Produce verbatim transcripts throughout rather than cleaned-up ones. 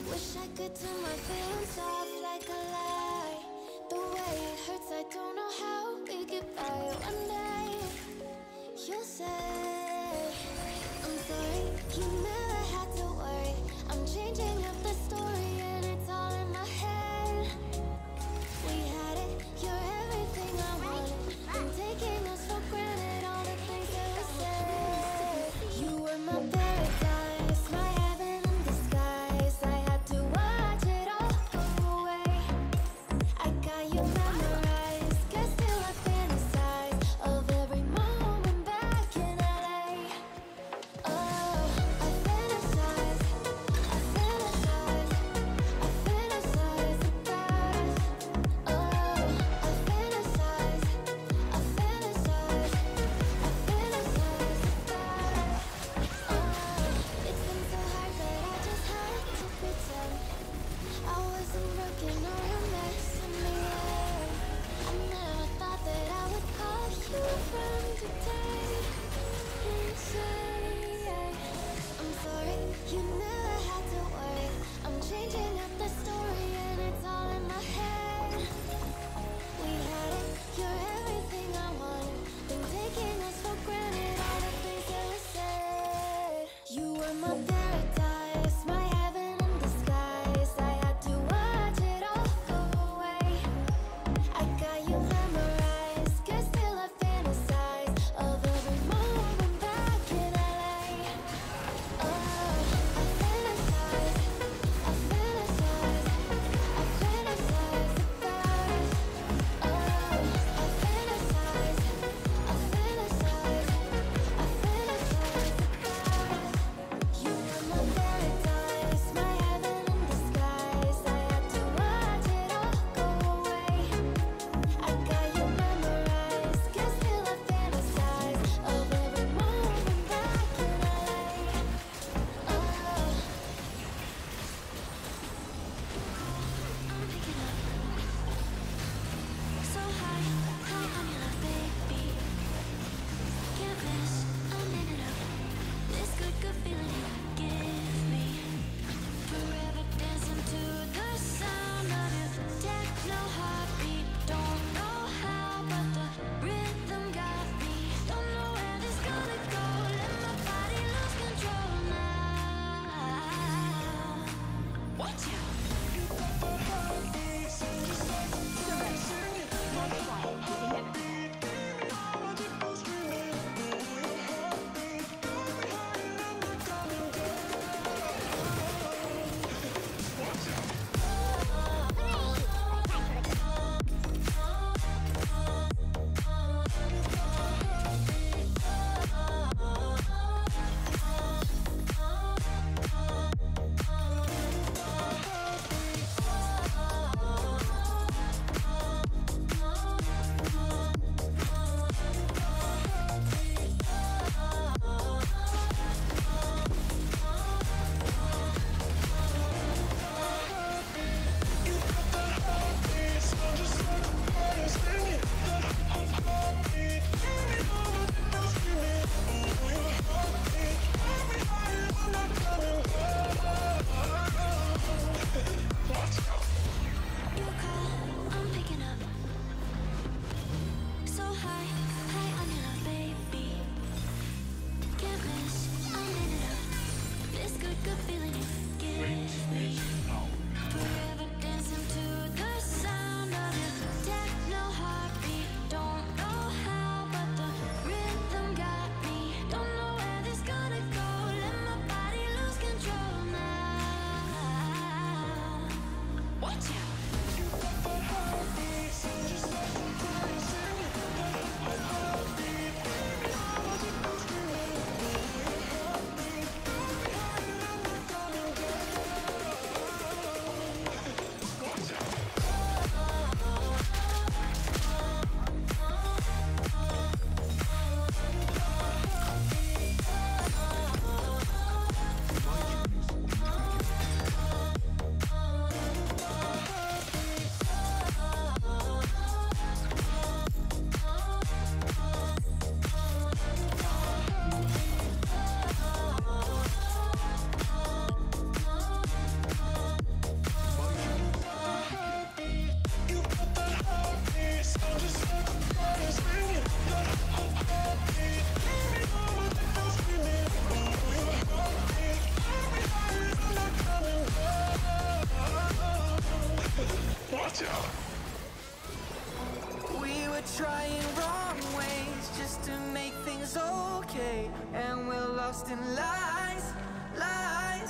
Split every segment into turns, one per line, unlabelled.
Wish I could turn my feelings off like a lie. The way it hurts, I don't know how we get by one day. You say I'm sorry, you never had to worry. I'm changing up the story and it's all in my head. We had it, you're everything I wanted. Been taking us for granted, all the things that we said. You were my paradise, my heaven in disguise. I had to watch it all go
lost in lies, lies.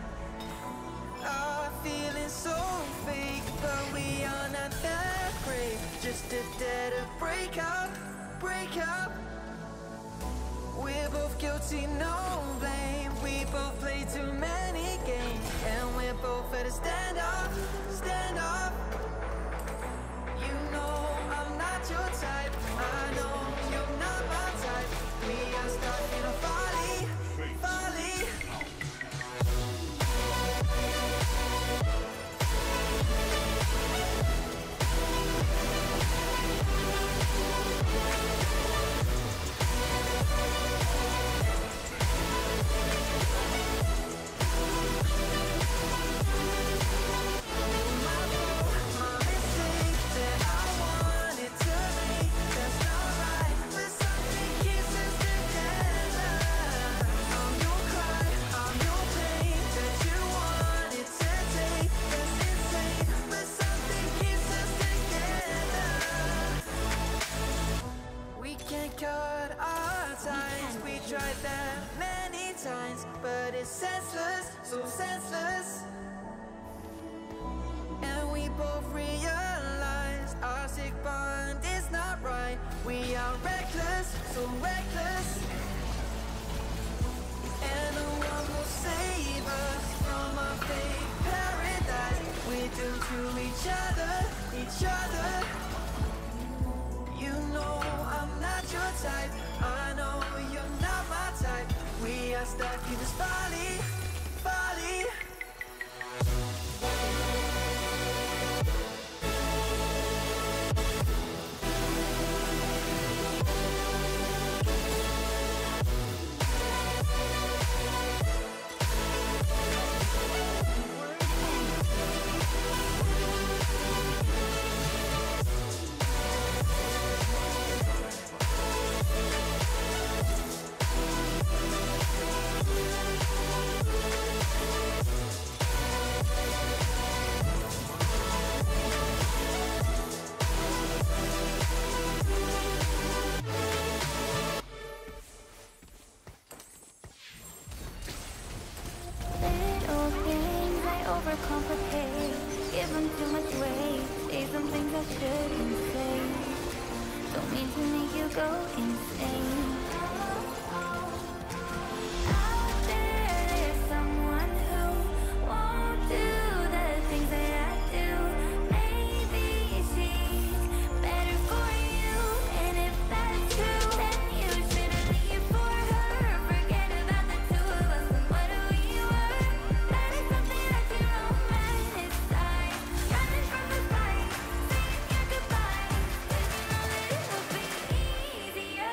Our feelings so fake, but we are not that great. Just a dead of break up, break up. We're both guilty, no blame. We both play too many games, and we're both at a standoff, standoff. You know I'm not your type, I know you're not my type. We are stuck in a folly, folly. Cut our ties, we tried that many times, but it's senseless, so senseless. And we both realize our sick bond is not right. We are reckless, so reckless. And no one will save us from our fake paradise. We do to each other, each other. You know I'm not your type, I know you're not my type. We are stuck in this folly, folly.
Overcomplicate, give them too much weight, say some things I shouldn't say. Don't mean to make you go insane. Out there, there's someone who won't do the things that I do. Maybe she's better for you, and if that's true, then you shouldn't leave for her. Forget about the two of us and what we were. That is something that you romanticize. Running from the fight, saying your goodbyes, 'cause you know that it will be easier.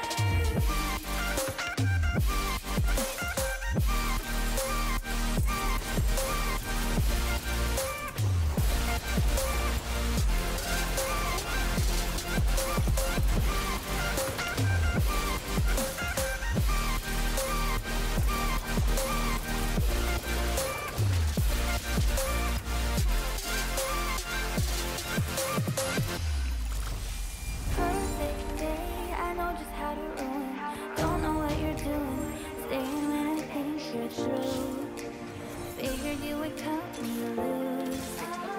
Perfect day, I know just how to ruin. Don't know what you're doing, staying when I think you're through. Figured you would cut me loose.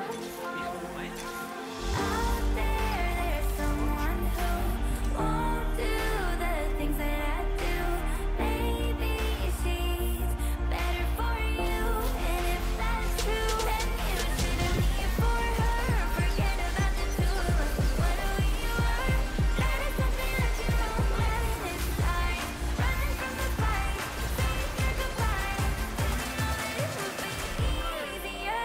Out there, there's someone who won't do the things that I do. Maybe she's better for you, and if that's true, then you shouldn't leave for her. Forget about the two of us and what we were. That is something that you romanticize. Running from the fight, saying your goodbyes, 'cause you know that it will be easier.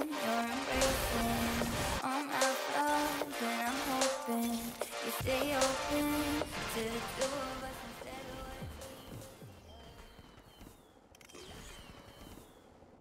Stay over.